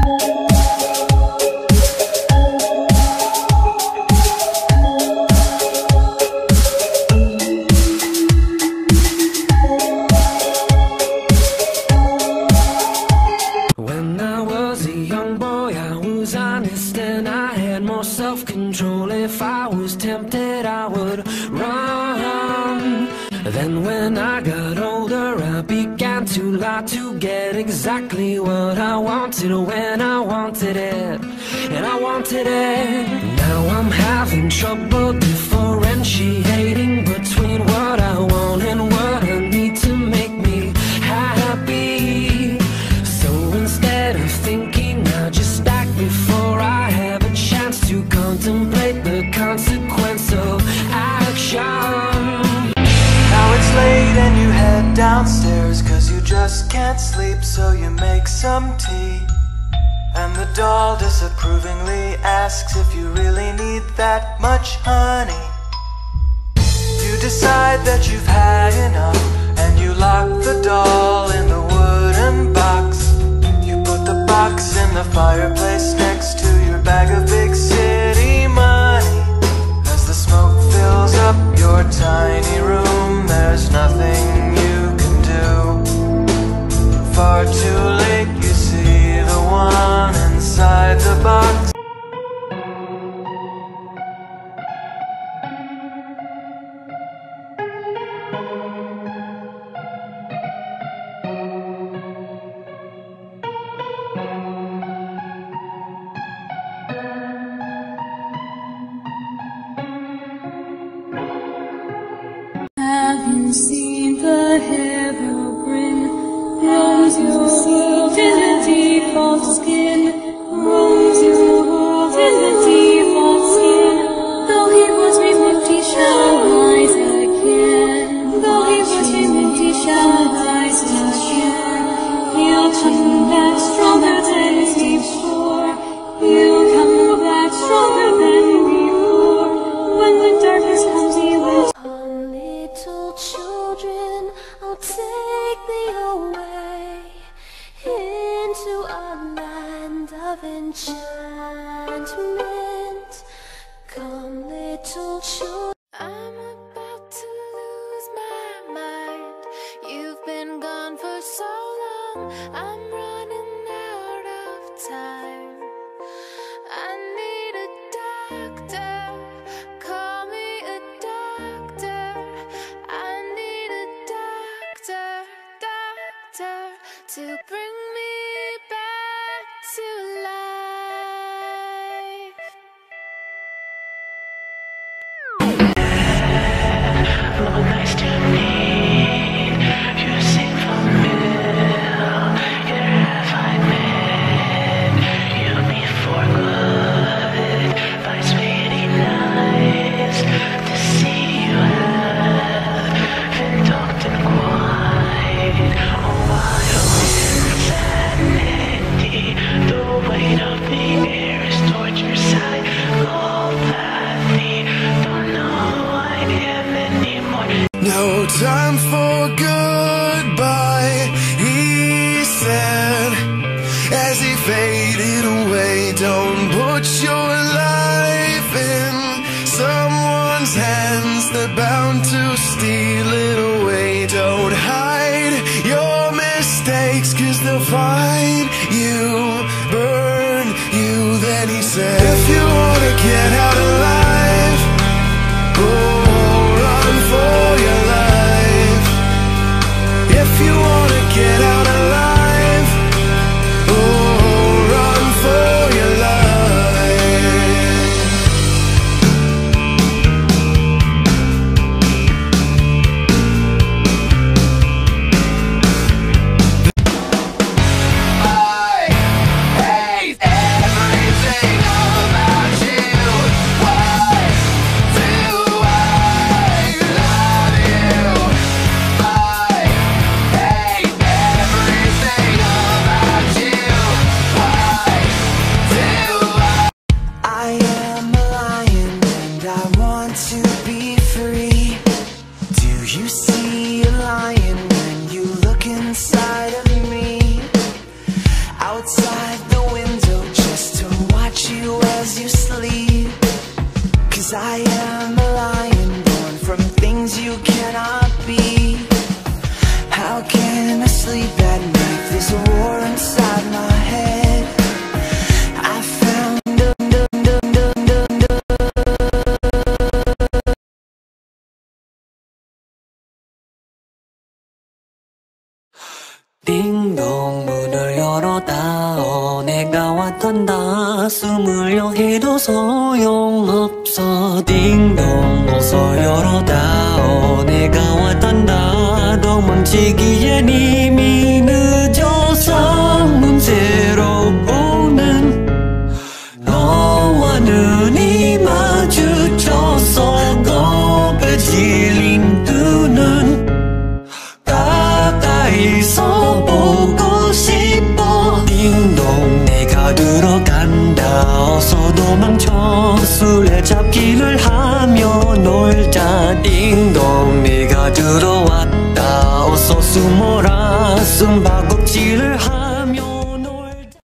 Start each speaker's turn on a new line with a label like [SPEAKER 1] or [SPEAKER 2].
[SPEAKER 1] Self-control. If I was tempted, I would run. Then when I got older, I began to lie to get exactly what I wanted when I wanted it, and I wanted it. Now I'm having trouble differentiating between what I want and what I need to make me happy. So instead of thinking, I just act before I have a chance to contemplate the consequence of action.
[SPEAKER 2] Now it's late and you head downstairs, cause you just can't sleep, so you make some tea. And the doll disapprovingly asks if you really need that much honey. You decide that you've had enough, and you lock the doll in the wooden box. You put the box in the fireplace next to your bag of big city money. As the smoke fills up your tiny room, there's nothing you can do. Far too late, you see the one inside the box.
[SPEAKER 3] Have you seen the heather-brim? Rose your world in the deep of skin. Rose your world in the deep of skin. Though he was removed, he shall rise again. Though he was removed, he shall rise again. He'll come back stronger than before. He'll come back stronger than before. When the darkness comes, he will.
[SPEAKER 4] Little children, I'll take thee away into a land of enchantment. Come, little children. I'm about to lose my mind. You've been gone for so long, I'm running out of time. I need a doctor, call me a doctor. I need a doctor to bring me back to life.
[SPEAKER 5] Oh, nice to meet you. Seem familiar. Here have I met you before? Good, vice really nice to see you have been talked and quiet. A while insanity, the weight of the air is torture side. Telepathy, don't know who I am anymore.
[SPEAKER 6] No time for goodbye, he said, as he faded away. Don't put your life in someone's hands, they're bound to steal it away. Don't hide your mistakes, cause they'll find you, burn you. Then he said, if you wanna get out alive, oh, run for your life. If you wanna get out alive, oh, run for your life.
[SPEAKER 2] I hate everything about you. sleep. 'Cause I am a lion born from things you cannot be. How can I sleep at night? There's a war inside my head. I found
[SPEAKER 1] 딩동 문을 열어다오 내가 왔단다 숨으려 해도 소용없어 딩동 어서 열어다오 내가 왔단다 도망치기엔 이미 늦어서 문제로 보는 너와 눈이 마주쳐서 겁에 질린 두 눈 가까이서 보고 싶어 딩동 내가 들어간다 어서 도망쳐 술래잡기를 하며 놀자 딩동 내가 들어왔다 어서 숨어라 숨바꼭질을 하자